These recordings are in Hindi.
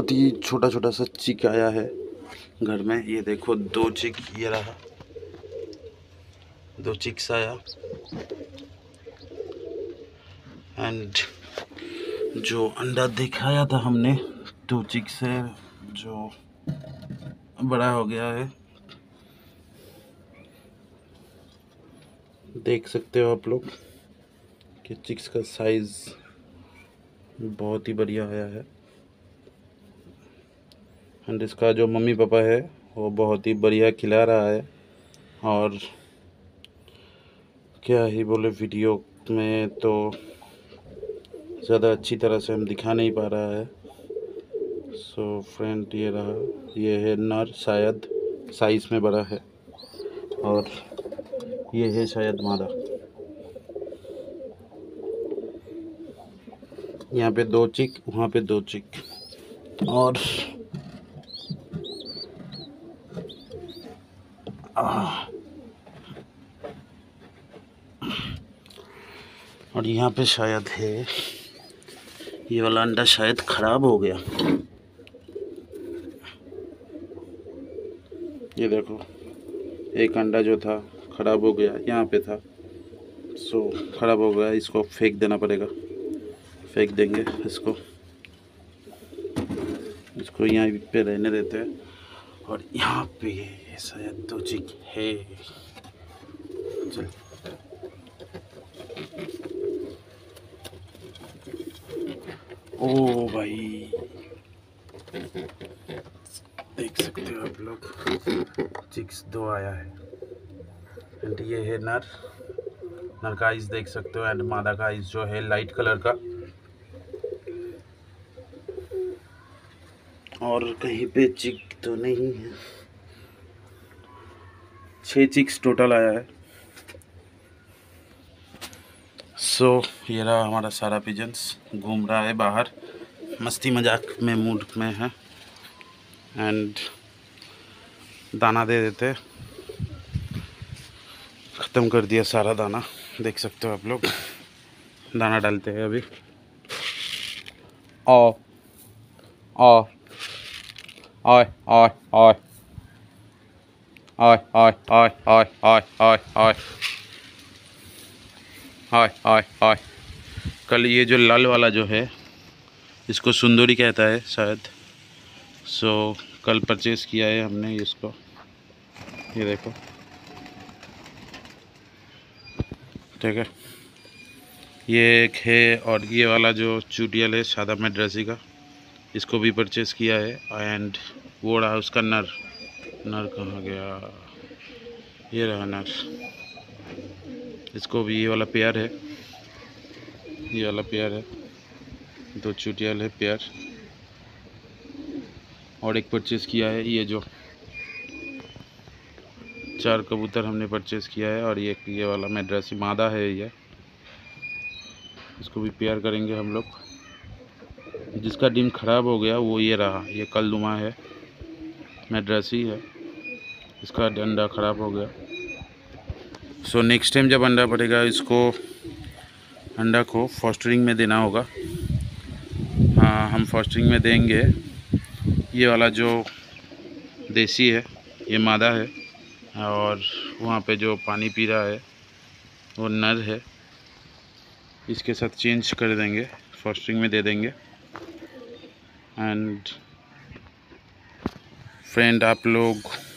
बहुत ही छोटा छोटा सा चिक आया है घर में। ये देखो 2 चिक, ये रहा 2 चिक्स आया। एंड जो अंडा दिखाया था हमने 2 चिक्स है जो बड़ा हो गया है, देख सकते हो आप लोग कि चिक्स का साइज बहुत ही बढ़िया आया है। एंड इसका जो मम्मी पापा है वो बहुत ही बढ़िया खिला रहा है, और क्या ही बोले, वीडियो में तो ज़्यादा अच्छी तरह से हम दिखा नहीं पा रहा है। सो फ्रेंड ये रहा, ये है नर, शायद साइज में बड़ा है, और ये है शायद मादा। यहाँ पे 2 चिक, वहाँ पे 2 चिक, और यहाँ पे शायद है, ये वाला अंडा शायद ख़राब हो गया। ये देखो एक अंडा जो था ख़राब हो गया, यहाँ पे था, सो ख़राब हो गया, इसको फेंक देना पड़ेगा। फेंक देंगे इसको यहाँ पे रहने देते हैं। और यहाँ पे शायद 2 चिक है। चल ओ भाई, देख सकते हो आप लोग चिक्स 2 आया है। एंड ये है नर का आइस देख सकते हो, एंड मादा का आइस जो है लाइट कलर का। और कहीं पे चिक तो नहीं है। 6 चिक्स टोटल आया है। सो ये रहा हमारा सारा पिजन्स, घूम रहा है बाहर, मस्ती मजाक में मूड में है। एंड दाना दे देते, ख़त्म कर दिया सारा दाना, देख सकते हो आप लोग। दाना डालते हैं अभी। ओ ओ ओए ओए ओए ओए ओए ओए ओए ओए ओए ओए ओए ओए ओए। कल ये जो लाल वाला जो है इसको सुंदरी कहता है शायद। सो कल परचेज़ किया है हमने इसको, ये देखो, ठीक है। ये एक है, और ये वाला जो चूटियल है सादा मद्रासी का, इसको भी परचेज़ किया है। एंड वो रहा उसका नर कहाँ गया, ये रहा नर। इसको भी ये वाला पेयर है, ये वाला पेयर है, 2 चूटियल है पेयर। और एक परचेज़ किया है, ये जो 4 कबूतर हमने परचेज़ किया है। और ये वाला मद्रासी मादा है, ये इसको भी पेयर करेंगे हम लोग। जिसका डिम ख़राब हो गया वो ये रहा, ये कलनुमा है, मद्रासी है, इसका अंडा ख़राब हो गया। सो नेक्स्ट टाइम जब अंडा पड़ेगा इसको अंडा को फॉस्टरिंग में देना होगा। हाँ, हम फॉस्टरिंग में देंगे। ये वाला जो देसी है ये मादा है, और वहाँ पे जो पानी पी रहा है वो नर है। इसके साथ चेंज कर देंगे, फॉस्टरिंग में दे देंगे। एंड फ्रेंड, आप लोग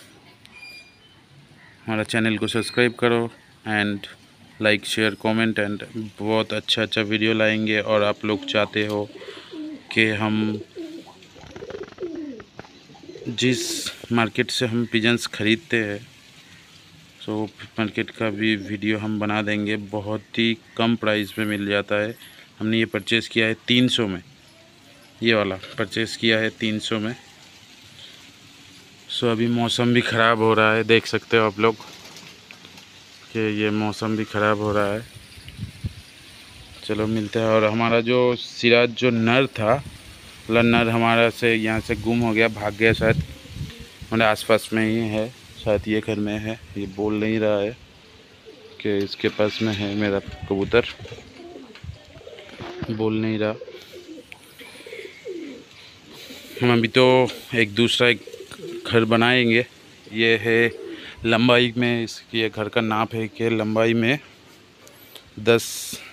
हमारा चैनल को सब्सक्राइब करो, and like share comment, and बहुत अच्छा वीडियो लाएंगे। और आप लोग चाहते हो कि हम जिस मार्केट से हम पिजन्स ख़रीदते हैं, सो मार्केट का भी वीडियो हम बना देंगे। बहुत ही कम प्राइस में मिल जाता है। हमने ये परचेज़ किया है 300 में, ये वाला परचेज़ किया है 300 में। सो अभी मौसम भी ख़राब हो रहा है, देख सकते हो आप लोग कि ये मौसम भी ख़राब हो रहा है। चलो मिलते हैं। और हमारा जो सिराज जो नर था, नर हमारा से यहाँ से गुम हो गया, भाग गया शायद, हमारे आसपास में ही है शायद, ये घर में है। ये बोल नहीं रहा है कि इसके पास में है मेरा कबूतर, बोल नहीं रहा। हम अभी तो एक दूसरा एक घर बनाएंगे। ये है लंबाई में, इसकी ये घर का नाप है कि लंबाई में 10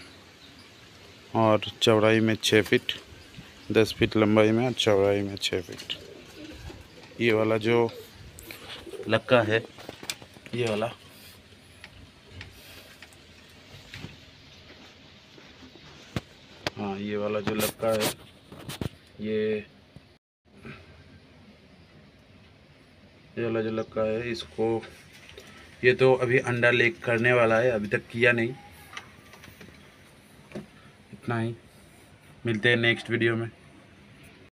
और चौड़ाई में 6 फीट, 10 फीट लंबाई में और चौड़ाई में 6 फीट। ये वाला जो लक्का है, ये वाला, हाँ ये वाला जो लक्का है, ये वाला जो लक्का है, इसको ये तो अभी अंडा ले करने वाला है, अभी तक किया नहीं। इतना ही, मिलते हैं नेक्स्ट वीडियो में।